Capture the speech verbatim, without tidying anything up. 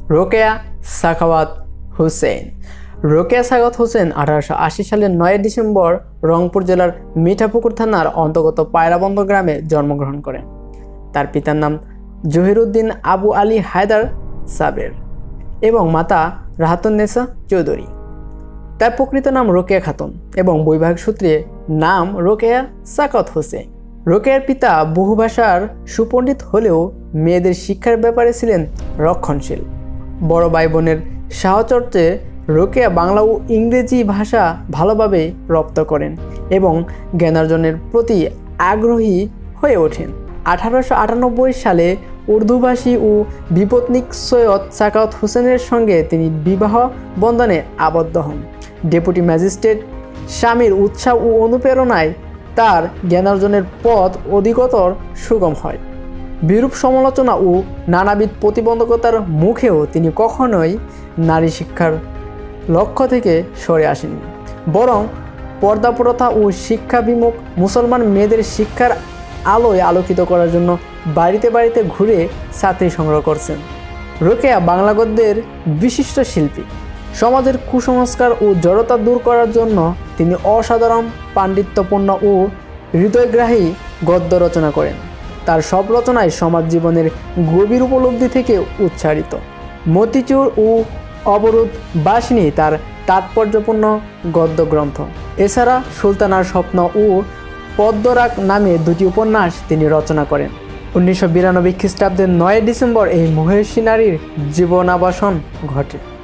রোকেয়া সাখাওয়াত হোসেন। রোকেয়া সাখাওয়াত হোসেন আঠারোশো আশি সালের নয় ডিসেম্বর রংপুর জেলার মিঠাপুকুর থানার অন্তর্গত পায়রাবন্দ গ্রামে জন্মগ্রহণ করেন। তার পিতার নাম জহিরুদ্দিন আবু আলী হায়দার সাবের এবং মাতা রাহাতুন্নেসা চৌধুরী। তার প্রকৃত নাম রোকেয়া খাতুন এবং বৈবাহিক সূত্রে নাম রোকেয়া সাখাওয়াত হোসেন। রোকেয়ার পিতা বহুভাষার সুপণ্ডিত হলেও মেয়েদের শিক্ষার ব্যাপারে ছিলেন রক্ষণশীল। বড় ভাই বোনের সাহচর্যে রোকেয়া বাংলা ও ইংরেজি ভাষা ভালোভাবে রপ্ত করেন এবং জ্ঞানার্জনের প্রতি আগ্রহী হয়ে ওঠেন। আঠারোশো আটানব্বই সালে উর্দুভাষী ও বিপত্নিক সৈয়দ সাখাওয়াত হোসেনের সঙ্গে তিনি বিবাহ বন্ধনে আবদ্ধ হন। ডেপুটি ম্যাজিস্ট্রেট স্বামীর উৎসাহ ও অনুপ্রেরণায় তার জ্ঞানার্জনের পথ অধিকতর সুগম হয়। বিরূপ সমালোচনা ও নানাবিধ প্রতিবন্ধকতার মুখেও তিনি কখনোই নারী শিক্ষার লক্ষ্য থেকে সরে আসেননি, বরং পর্দা প্রথা ও শিক্ষাবিমুখ মুসলমান মেয়েদের শিক্ষার আলোয় আলোকিত করার জন্য বাড়িতে বাড়িতে ঘুরে ছাত্রী সংগ্রহ করছেন। রোকেয়া বাংলা গদ্যের বিশিষ্ট শিল্পী। সমাজের কুসংস্কার ও জড়তা দূর করার জন্য তিনি অসাধারণ পাণ্ডিত্যপূর্ণ ও হৃদয়গ্রাহী গদ্য রচনা করেন। তার সব রচনায় সমাজ জীবনের গভীর উপলব্ধি থেকে উচ্চারিত। মতিচুর ও অবরোধ বাসিনী তার তাৎপর্যপূর্ণ গদ্যগ্রন্থ। এছাড়া সুলতানার স্বপ্ন ও পদ্মরাগ নামে দুটি উপন্যাস তিনি রচনা করেন। উনিশশো বিরানব্বই খ্রিস্টাব্দের নয় ডিসেম্বর এই মহিষী নারীর জীবনাবসান ঘটে।